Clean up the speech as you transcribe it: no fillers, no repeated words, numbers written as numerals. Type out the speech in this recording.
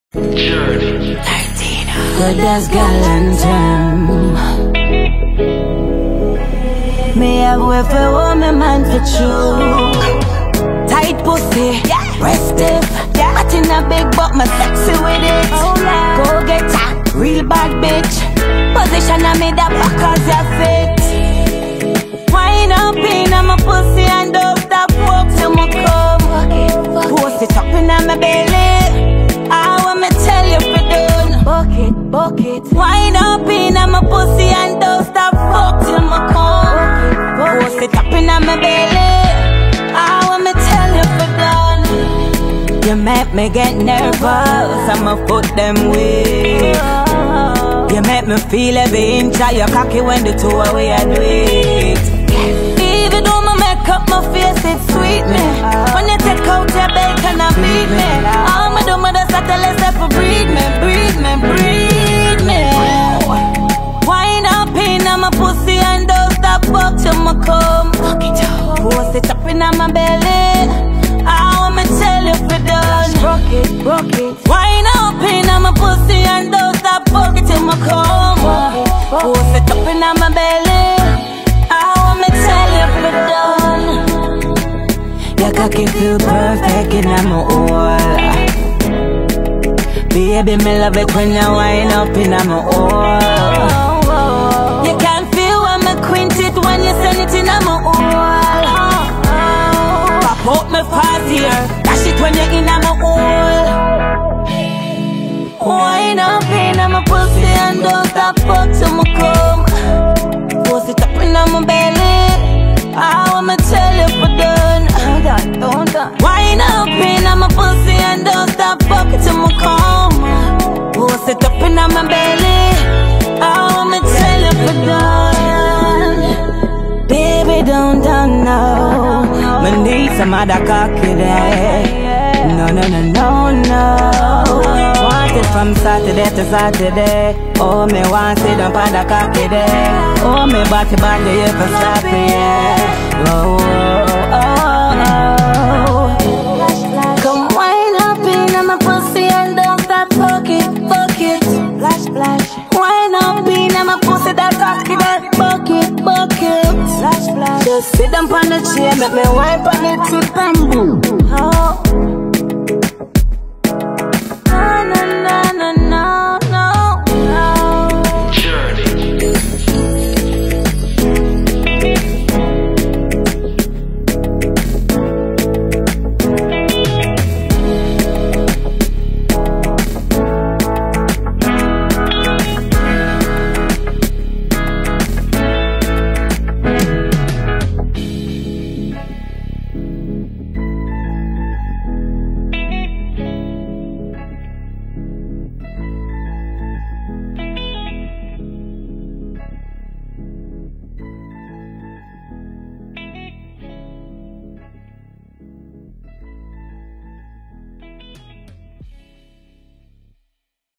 Journey. Good as Galantam. Me have way for woman man for true. Tight pussy, restive. But in a big butt, my sexy with it. Go get her, real bad bitch. Position I made that back cause you're fit. Wine up in on my pussy and don't stop walk till my come. Post it up in my belly. I want me tell you for done. Bucket. Wine up in on my pussy and don't stop fuck till my come. Post it up in my belly. I want me tell you for done. You make me get nervous, I'ma put them way. You make me feel every inch of your cocky when the two away I do it. Even though my makeup, my face, it sweet me. When you take out your bacon and beat me, all my do my just have to let step breathe me. Wine up in on my pussy and don't stop up till my come. Post it up in on my belly. I want me tell you for done. Rock it. Wine up in on my pussy and don't stop up till my come. Post it up in on my belly. I want me tell you for done. Your cocky feel perfect in my oil. Baby, me love it when you wind up in my oil. You can feel when me quint it when you send it in my oil. Pop out me fast here, dash it when you're in my oil. Wind up in my pussy and don't stop up till me come. Post it up in my belly. I want me tell you for done. Don't done. Wind up in my pussy and don't stop up till me come. Post it up in my belly. I want me tell you for done. Baby, don't know. Me need some other cocky there. No. Want it from Saturday to Saturday. Oh, me want it up on the cocky there. Oh, me body you for sloppy, yeah. Come wind up in my pussy and don't stop bucket. Splash. Wind up in my pussy that cocky that bucket. Splash. Just sit down on the chair, make me wipe on it with bamboo.